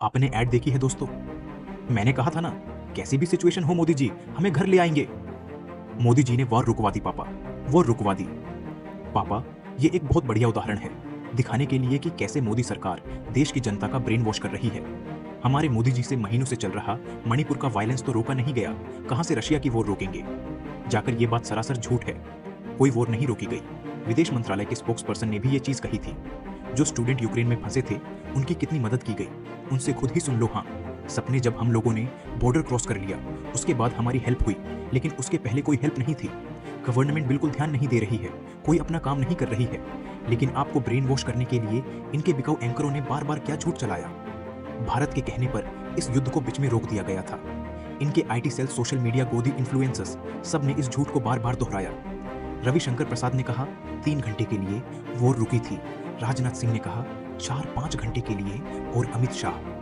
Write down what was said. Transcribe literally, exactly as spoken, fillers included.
आपने ऐड देखी है दोस्तों? मैंने कहा था ना, कैसी भी सिचुएशन हो मोदी जी, हमें घर ले आएंगे। मोदी जी ने वॉर रुकवा दी पापा, वो रुकवा दी। पापा, ये एक बहुत बढ़िया उदाहरण है, दिखाने के लिए कि कैसे मोदी सरकार देश की जनता का ब्रेन वॉश कर रही है। हमारे मोदी जी से महीनों से चल रहा मणिपुर का वायलेंस तो रोका नहीं गया, कहां से रशिया की वॉर रोकेंगे? जाकर ये बात सरासर झूठ है, कोई वॉर नहीं रोकी गई। विदेश मंत्रालय के स्पोक्स पर्सन ने भी ये चीज कही थी। जो स्टूडेंट यूक्रेन में फंसे थे, उनकी कितनी मदद की गई, उनसे खुद ही सुन लो। हाँ, सपने जब हम लोगों ने बॉर्डर क्रॉस कर लिया, उसके बाद हमारी हेल्प हुई, लेकिन उसके पहले कोई हेल्प नहीं थी। गवर्नमेंट बिल्कुल ध्यान नहीं दे रही है, कोई अपना काम नहीं कर रही है। लेकिन आपको ब्रेन वॉश करने के लिए इनके बिकाऊ एंकरों ने बार बार क्या झूठ चलाया। भारत के कहने पर इस युद्ध को बीच में रोक दिया गया था। इनके आईटी सेल, सोशल मीडिया, गोदी इन्फ्लुएंसर्स, सब ने इस झूठ को बार बार दोहराया। रविशंकर प्रसाद ने कहा तीन घंटे के लिए वॉर रुकी थी, राजनाथ सिंह ने कहा चार पांच घंटे के लिए, और अमित शाह